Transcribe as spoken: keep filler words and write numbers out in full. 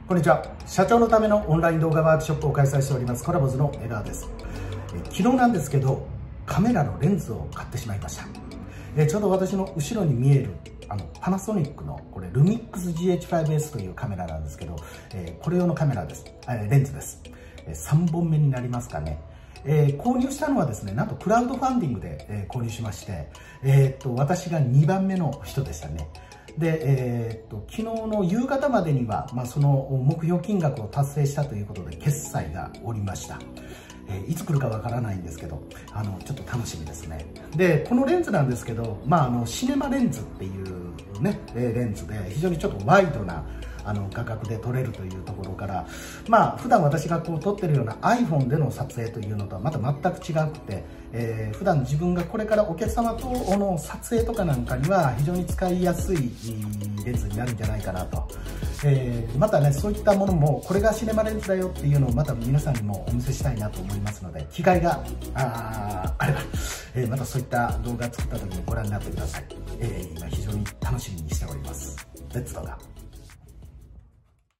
こんにちは。社長のためのオンライン動画ワークショップを開催しておりますコラボズの江川です。え昨日なんですけど、カメラのレンズを買ってしまいました。えちょうど私の後ろに見えるあのパナソニックのこれルミックス ジーエイチファイブエス というカメラなんですけど、えこれ用のカメラです。えレンズです。えさんぼんめになりますかね。えー、購入したのはですね、なんとクラウドファンディングで、えー、購入しまして、えー、っと私がにばんめの人でしたね。で、えー、っと昨日の夕方までには、まあ、その目標金額を達成したということで決済がおりました。えー、いつ来るかわからないんですけど、あのちょっと楽しみですね。でこのレンズなんですけど、まあ、あのシネマレンズっていうねレンズで非常にちょっとワイドなあの画角で撮れるというところから、まあ普段私がこう撮ってるような iPhone での撮影というのとはまた全く違くて、えー、普段自分がこれからお客様との撮影とかなんかには非常に使いやすいレンズになるんじゃないかなと、えー、またねそういったものもこれがシネマレンズだよっていうのをまた皆さんにもお見せしたいなと思いますので、機会が あ, あれば、えー、またそういった動画作った時にご覧になってください。えー、今非常に楽しみにしております。レッツ動画。